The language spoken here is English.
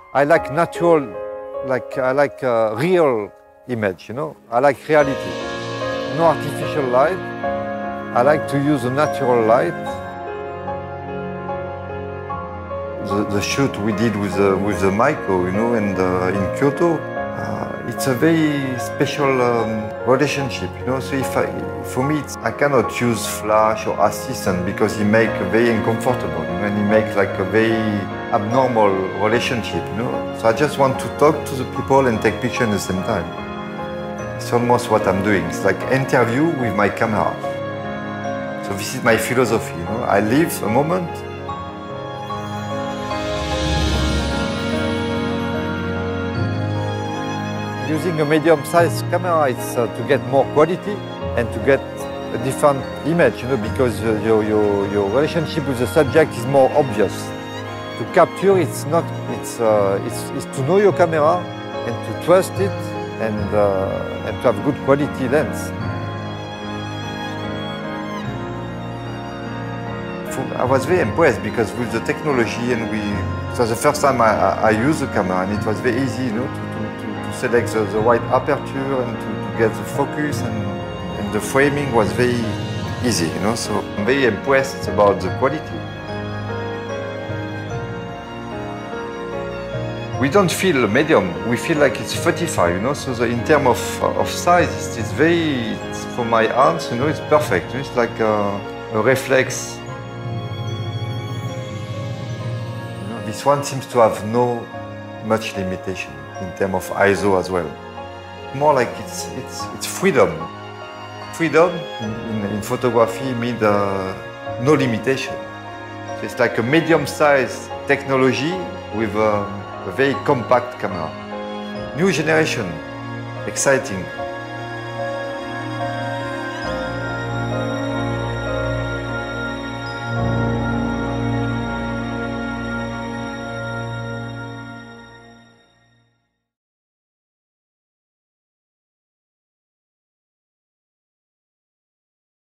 I like natural, I like real image, you know. I like reality, no artificial light. I like to use a natural light. The shoot we did with the Maiko, you know, and in Kyoto, it's a very special relationship, you know. So for me, I cannot use Flash or Assistant because he make very uncomfortable, you know, and he make like a very abnormal relationship, you know. So I just want to talk to the people and take picture at the same time. It's almost what I'm doing. It's like interview with my camera. So this is my philosophy, you know. I live a moment. Using a medium-sized camera, it's to get more quality and to get a different image, you know, because your relationship with the subject is more obvious. To capture, it's to know your camera and to trust it and to have good quality lens. I was very impressed because with the technology and it was the first time I used the camera and it was very easy, you know, to select the right aperture and to get the focus and the framing was very easy, you know, so I'm very impressed about the quality. We don't feel medium, we feel like it's 35, you know, so in terms of size, it's very, for my hands, you know, it's perfect. It's like a reflex. You know, this one seems to have no much limitation in terms of ISO as well. More like it's freedom. Freedom in photography means no limitation. So it's like a medium-sized technology with a very compact camera. New generation, exciting.